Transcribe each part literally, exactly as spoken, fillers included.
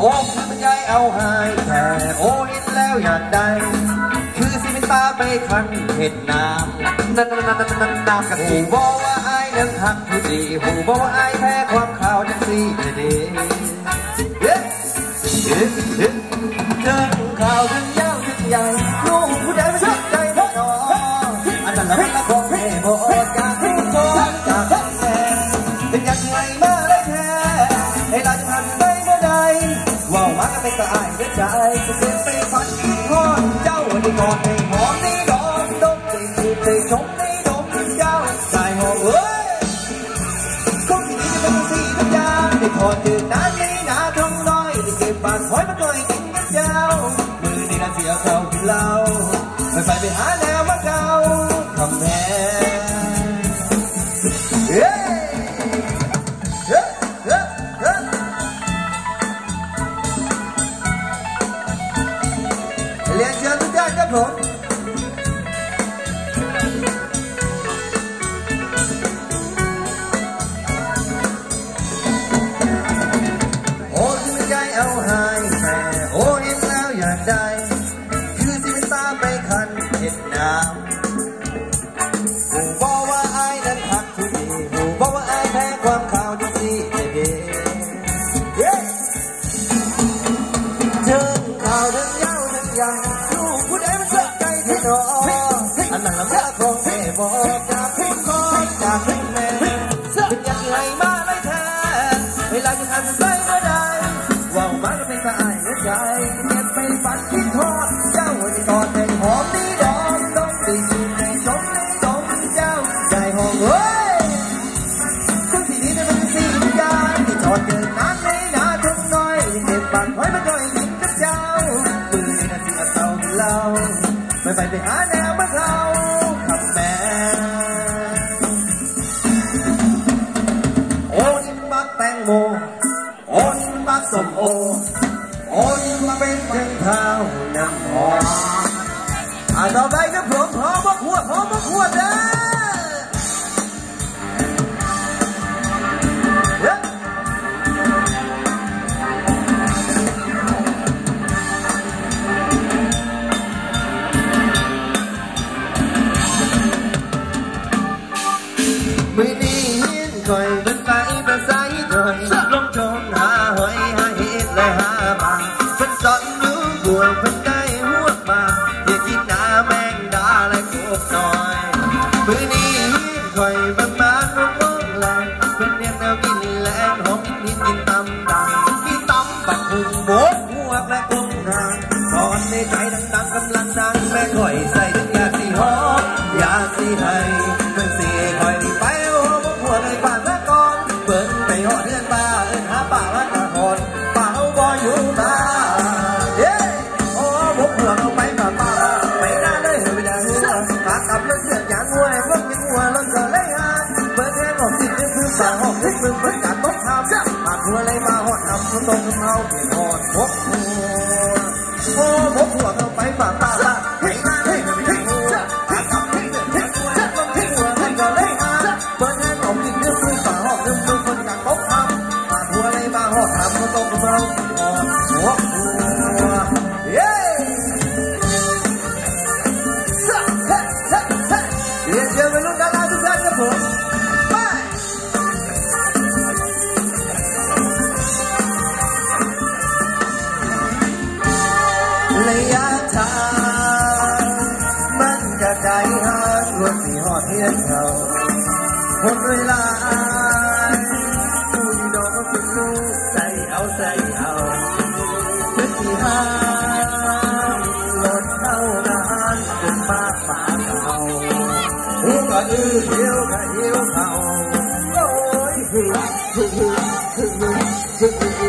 โอ้มันยายเอาหายแต่โอ้เห็นแล้วอยากได้คือสิเป็นตาไปคันเห็ดน้ำนั่นนั่นนั่นนั่นน้ำกันหูบอกว่าไอ้นั้นหักผู้ดีหูบอกว่าไอ้แพ้ความข่าวจังสีเด้เฮ้เฮ้เฮ้เจอข่าวถึงยาวถึงใหญ่ลูกผู้ใดไม่ชอบใจไม่นออันนั้นละละของแม่บอกจากผู้คนจากแม่เป็นยังไงมาได้แท้ให้เราจะหันไปเมื่อใดว่าว่ากันไม่กระอายเดือดใจจะเสียไปฝันกินทอดเจ้าวันนี้ก่อนให้หอมนี่ดอกดมตีตีตีชมนี่ดมเจ้าใจหอมเอ้ยก็ที่นี่จะเป็นสีทุกอย่างได้ถอดจืดน้ำนี่น้าทองน้อยได้เก็บปากคอยมาหน่อยกินกันเจ้ามือนี่น่าเสียเขากินเหล้าไปไปไปหาแนวมาเก่าทำแม่เฮ้เฮ้เฮ้เฮ้เรียนเชิญทุกท่านครับผมโอ้ที่ไม่ใจเอาหายแต่โอ้เห็นแล้วอยากได้คือสิเป็นตาไปคันเห็ดน้ำหูบอกว่าไอ้นั้นหักผู้ดีหูบอกว่าไอ้แพ้ความข่าวจังสีเด้เย้เชิญข่าวเดินยาวเดินยังลูกผู้ใดมันเชื่อใจเท่าน้ออันนั้นละแม่ของแม่บอกจากพี่ก่อนจากพี่แม่เป็นยังไงมาไม่แท้เวลาจะหันไปเมื่อใดว่าวมาก็เป็นตาอายเลือดใจเก็บไปฝันคิดทอดเจ้าวันนี้ก่อนแต่หอมนี่ดอกต้องตีในชมนี่ดอกเจ้าใจหอมเอ้ยซึ่งที่นี้จะเป็นสียาที่ถอดเจอน้ำในหน้าทุ่งน้อยเก็บปากไว้มาจ่อยกินกับเจ้าปืนในนาทีอัดเต่ากินเหล้าไม่ไปไปหาแนวมาเขาขับแม่โอ้นี่มันบักแตงโมโอ้นี่มันบักส้มโอโอ้นี่มันเป็นเพียงเท้าน้ำหอมอ่ะต่อไปก็ผมหอมบักหัวหอมบักหัวเด้อมือนี้หินคอยเป็นไปเป็นสายถอยลงชมหาหอยหาเห็ดและหาบางเป็นสอนอยู่บวกเป็นได้หัวบางอยากกินหน้าแมงดาและกบน้อยมือนี้หินคอยเป็นบ้านมองมองแรงเป็นเรียกแนวกินแรงหอมกินกินกินตำดังกินตำบักหุ่งโบกหัวและกลมนางตอนในใจดังๆกำลังดังแม่คอยใส่ถึงยาสีหอมยาสีให้เป็นสีคอยไปหัวในป่าละก่อนเปิดไปหอดเรือนป่าเอิ้นหาป่าละกะหอนป่าเอาบ่อยู่ตาเย้โอ้บุกหัวเอาไปป่าป่าไปหน้าเลยไปหน้าหัวหากับเรื่องเสือกยางหัวรถกินหัวรถก็เลยหาเปิดแค่หอดติดในพื้นป่าหอดติดมือเปิดการตกทำหาหัวเลยมาหอดทำหัวตรงกับเขาเปลี่ยนหอดบกหัวโอ้บุกหัวเอาไปป่าป่าไปหน้าเลยไปหน้าหัวหากับเรื่องเสือกยางหัวรถกินหัวรถก็เลยหาเปิดแค่หอดติดในพื้นป่าหอดเรื่องมือคนการตกทำหาหัวเลยมาหอดทำหัวตรงกับเขาหอดหัวหัวเย้เรียนเชิญเป็นลูกดาราทุกท่านครับผมไประยะทางมันจะไกลห่างรถที่หอดเทียนเขาคนเวลาผู้ที่ดอกก็เป็นลูกใส่เอาใส่เอาเพื่อที่ห่างรถเข้านานจนมากป่าเขาหูก็อื้อเดียวก็เดียวเขาโอ้ยฮึฮึฮึฮึฮึฮึ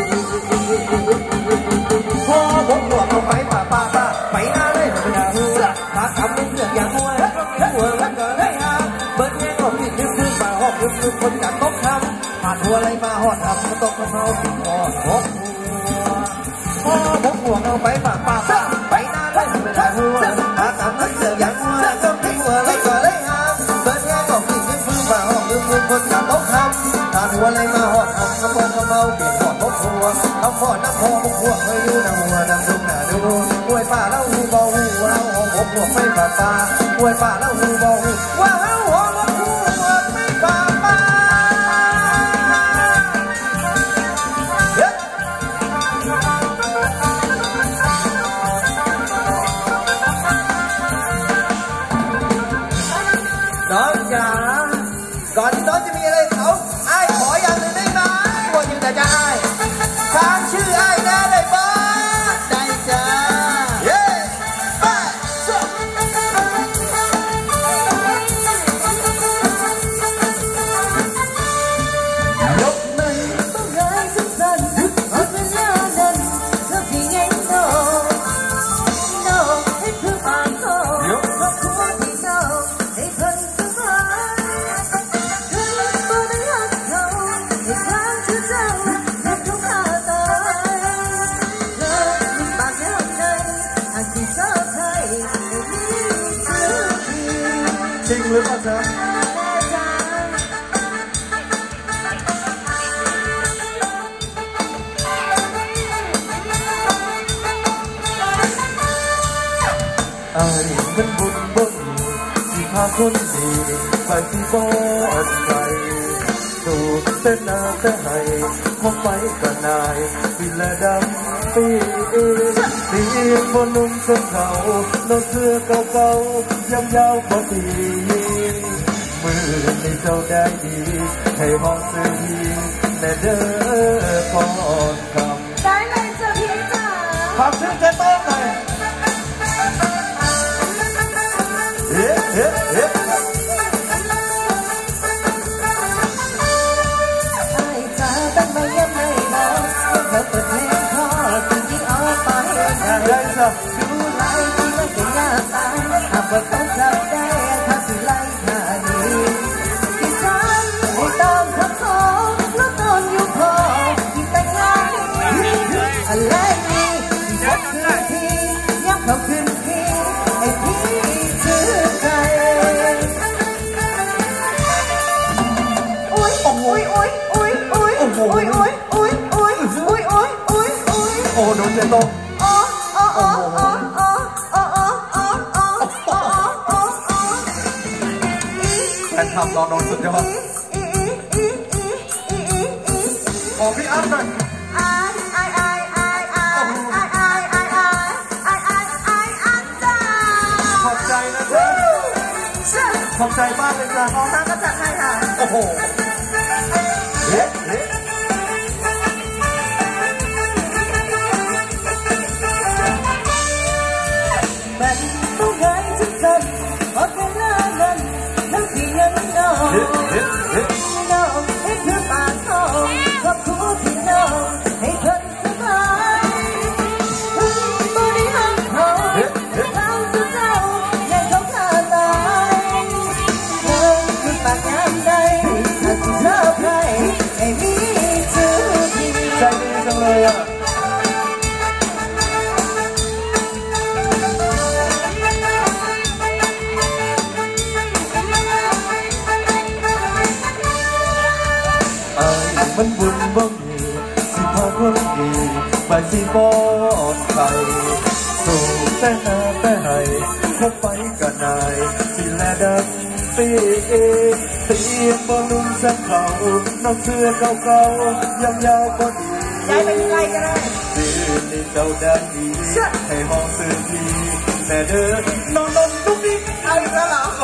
พอผมหัวเข้าไปป่าป่าป่าไปหน้าเลยไปหน้าหัวหาทำเป็นเรื่องอย่างหัวหัวรักก็เลยหาเบิร์ดแง่ก็ผิดนึกถึงป่าหอบนึกถึงคนจัดตกทำผ่านหัวอะไรมาหอดทำก็ตกกระเพราผิดหอดหกหัวพอผมหัวเข้าไปป่าป่าป่าไปหน้าเลยไปหน้าหัวหาทำเป็นเรื่องอย่างหัวก็ผิดหัวอะไรก็เลยหาเบิร์ดแง่ก็ผิดนึกถึงป่าหอบนึกถึงคนจัดตกทำผ่านหัวอะไรมาหอดทำก็ตกกระเพราผิดหอดหกหัวเอาขอน้ำพองพวกเคยอยู่น้ำหัวน้ำดุงน้าดูอวยป่าแล้วหูเบาหูเอาหอมอกหลวกไม่ป่าป่าอวยป่าแล้วหูเบาหูว่าเอาหอมอกหูไม่ป่าป่าน้องจ๋าก่อนที่น้องจะมีอะไรเขาไอ้ขออย่างหนึ่งได้ไหมว่าอยู่แต่จะไอ้ทางชื่อไอ้ได้เลยบ้าได้จ้าเย้ไปยกมือต้องร้ายสั้นๆเอาเวลานั้นเธอพี่ไงโน่โน่ให้เพื่อปากโน่เพราะคุณที่โน่ให้เพิ่นสบายเธอบ่ได้หักเขาให้ทางชื่อเจ้าเจ็บทุกขาตายเธอมีปากแล้วใจอาจที่เธอใครไม่มีชื่อพี่จริงหรือเปล่าจ๊ะไอ้มันบุญบุญที่พาคนดีไปที่บ่อนไกลสู่เส้นนาแต่ให้พบไปกับนายวิลดำปีตีบนนุ่มเส้นเขาโน้เสื้อเก่าๆยำยาวพอดีมือในเจ้าได้ดีให้ห้องซื้อดีแต่เด้อพอคำได้เลยจ้ะพี่จ๋าขอบชื่อเจ๊ต้งหน่อยเฮ้เฮ้เฮ้ไอ้จ๋าตั้งไม่ยังไม่บอกเธอเปิดเพลงพอสิ่งที่เอาไปได้จ้ะดูไล่ที่ไม่เป็นหน้าตาหากว่าต้องจับได้ถ้าสิไล่หน้าดีที่ฉันให้ตามคำขอแล้วตอนอยู่พอที่แต่งงานอะไรนี่ที่ชัดคือที่ยับเขาขึ้นที่ไอ้พี่ชื่อใครอุ้ยอุ้ยอุ้ยอุ้ยอุ้ยอุ้ยอุ้ยอุ้ยอุ้ยอุ้ยอุ้ยอุ้ยอุ้ยโอ้โดนเจโต้อ๋ออ๋ออ๋ออ๋ออ๋ออ๋ออ๋ออ๋ออ๋ออ๋ออ๋อแฟนคลับรอโดนสุดยอดขอพี่อัพหน่อยขอบใจนะจ๊ะขอบใจมากเลยจ้ะขอทางก็จัดให้ค่ะโอ้โหเฮ้เฮ้เป็นผู้ใหญ่ทุกคนพอเป็นหน้าเงินทั้งที่ยังน้องน้องให้เธอปากน้องขอบคุณที่น้องให้เธอสบายถึงบริหารเขาทางสุดเจ้าอย่าเขาขาดตายเธอคือปากน้ำใจถ้าที่เธอใครไม่มีชื่อพี่ใจดีจังเลยอ่ะมันบุญบ่มีสิพาคนดีไปสิบ่ใครสู่แต่หน้าแต่ให้พบไปกับนายสิแลดังปีเตียงบ่นุ่มสักเขานอกเสื้อเก่าๆยำยาวพอดีย้ายไปที่ไรก็ได้ดีนี่เจ้าได้ดีให้ห้องซื้อดีแต่เดินนอนนอนทุกทีเอาอีกแล้วเหรอ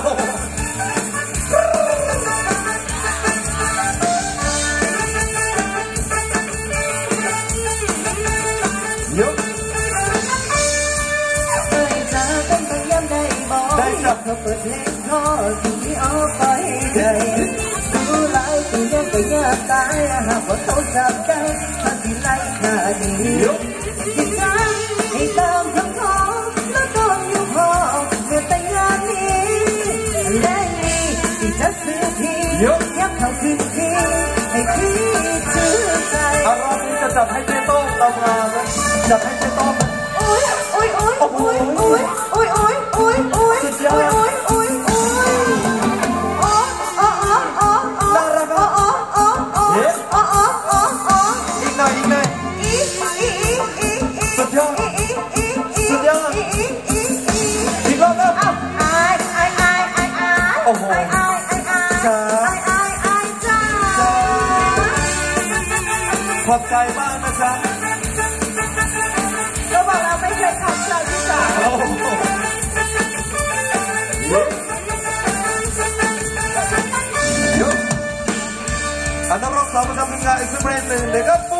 เขาเปิดเพลงขอสิ่งที่เอาไปได้ดูไล่ที่ยังก็ยากตายหากว่าเขาจับได้ถ้าที่ไล่หน้าดีที่ฉันให้ตามคำขอแล้วตอนอยู่พอเมื่อแต่งงานนี้และนี่ที่จะซื้อที่ยับเขาขึ้นที่ให้พี่ชื่อใจเอารอบนี้จะจับให้เจ๊โต้งทำงานนะจับให้เจ๊โต้งโอ้ยโอ้ยโอ้ยโอ้ยโอ้ยโอ้ยโอ้ยโอ้ยโอ้ยโอ้ยโอ้ยโอ้ยโอ้ยอ๋ออ๋ออ๋ออ๋ออ๋ออ๋ออ๋ออ๋ออ๋ออ๋ออ๋ออีกหน่อยอีกหน่อยอีสุดยอดสุดยอดอีกรอบครับไอ้ไอ้ไอ้ไอ้ไอ้โอ้โหจ้าขอบใจมากนะจ๊ะก็บอกเราไม่เคยขอบใจพี่สาวอันนั้นรอบสองประจำงานอีกสักเพลงหนึ่งเด็กก็